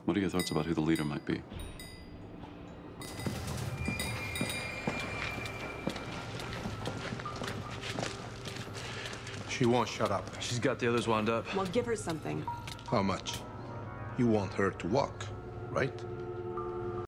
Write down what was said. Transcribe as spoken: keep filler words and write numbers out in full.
What are your thoughts about who the leader might be? She won't shut up. She's got the others wound up. Well, give her something. How much? You want her to walk, right?